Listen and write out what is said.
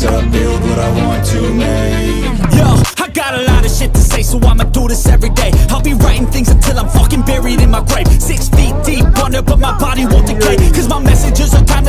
up, build what I want to make. Yo, I got a lot of shit to say, so I'ma do this every day. I'll be writing things until I'm fucking buried in my grave. 6 feet deep under, but my body won't decay, cause my messages are